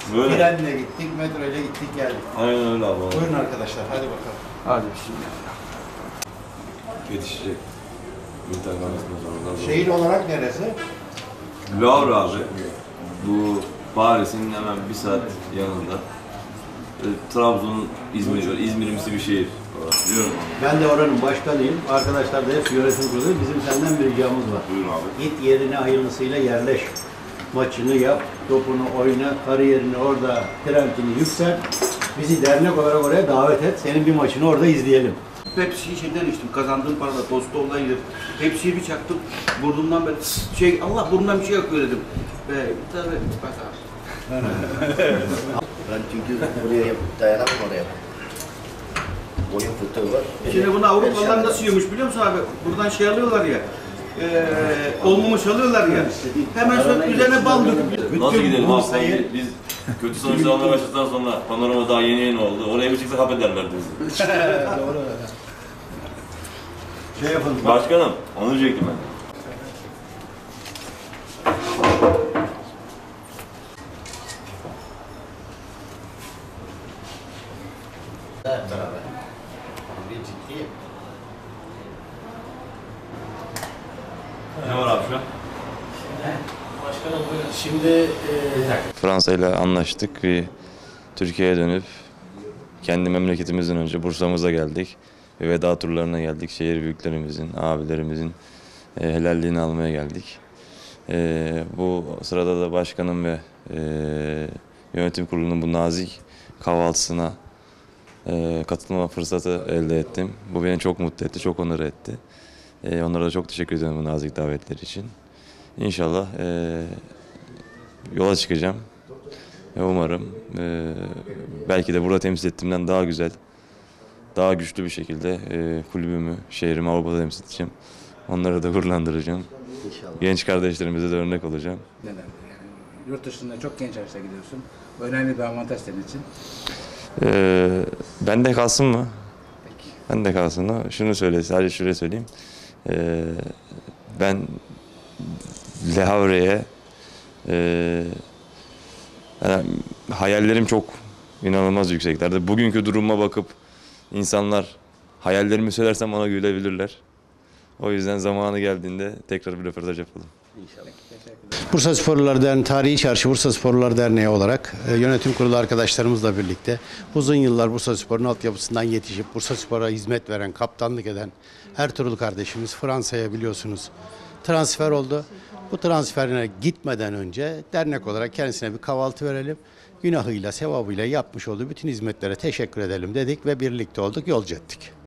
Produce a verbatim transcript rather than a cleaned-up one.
Böyle. Trenle gittik, metro ile gittik geldik. Aynen öyle abi. Buyurun arkadaşlar, hadi bakalım. Hadi bismillah. Yetişecek. İnternasyonel zorunda. Şehir olarak neresi? Louvre abi. Bu Paris'in hemen bir saat yanında. E, Trabzon'un İzmir var. İzmir'imsi bir şehir. Biliyorum abi. Ben de oranın başkanıyım. Arkadaşlar da hep yönetim kurulu. Bizim senden bir ricamız var. Buyurun abi. Git yerine hayırlısıyla yerleş. Maçını yap, topunu oyna, kariyerini orada, trendini yüksel. Bizi dernek olarak oraya davet et. Senin bir maçını orada izleyelim. Pepsi'yi şeyden içtim, kazandığım parada Tostol'dan yedim. Pepsi'yi bir çaktım, burnumdan böyle şey, Allah burnumdan bir şey yakıyor dedim. Ve tabii bak abi. Ben çünkü buraya yap, dayanamam oraya. Boyun fıtığı var. Şimdi bunu Avrupalılar nasıl yiyormuş biliyor musun abi? Buradan şey alıyorlar ya, e, olmamış alıyorlar ya. Hemen sonra üzerine bal döküp. Nasıl gidelim abi? Bursa'yı- Biz kötü sonuçlar almaya başladıktan sonra panorama daha yeni yeni oldu. Oraya bir çıksak hap ederlerdi bizi. Doğru. Şey yapalım. Başkanım, onu diyecektim ben. Hep beraber. Bir ciddi. Ne var abi şu an? Şimdi e, Fransa ile anlaştık ve Türkiye'ye dönüp kendi memleketimizden önce Bursa'mıza geldik. Ve veda turlarına geldik. Şehir büyüklerimizin, abilerimizin e, helalliğini almaya geldik. E, bu sırada da başkanım ve e, yönetim kurulunun bu nazik kahvaltısına e, katılma fırsatı elde ettim. Bu beni çok mutlu etti, çok onur etti. E, onlara da çok teşekkür ediyorum bu nazik davetleri için. İnşallah e, yola çıkacağım ve umarım e, belki de burada temsil ettiğimden daha güzel, daha güçlü bir şekilde e, kulübümü, şehrimi Avrupa'da temsil edeceğim. Onları da gururlandıracağım. inşallah. Genç kardeşlerimize de örnek olacağım. Neden? Yani yurt dışında çok genç yaşta gidiyorsun. Önemli bir avantaj senin için. E, bende kalsın mı? Peki. Bende kalsın mı? Şunu söyle, sadece şuraya söyleyeyim. E, ben Le Havre'ye e, yani hayallerim çok inanılmaz yükseklerde. Bugünkü duruma bakıp insanlar hayallerimi söylersem bana gülebilirler. O yüzden zamanı geldiğinde tekrar bir röportaj yapalım. İnşallah. Bursa Sporlular Derneği, Tarihi Çarşı Bursa Sporlular Derneği olarak e, yönetim kurulu arkadaşlarımızla birlikte uzun yıllar Bursa Spor'un altyapısından yetişip Bursa Spor'a hizmet veren, kaptanlık eden Ertuğrul kardeşimiz Fransa'ya biliyorsunuz transfer oldu. Bu transferine gitmeden önce dernek olarak kendisine bir kahvaltı verelim. Günahıyla, sevabıyla yapmış olduğu bütün hizmetlere teşekkür edelim dedik ve birlikte olduk, yolcu ettik.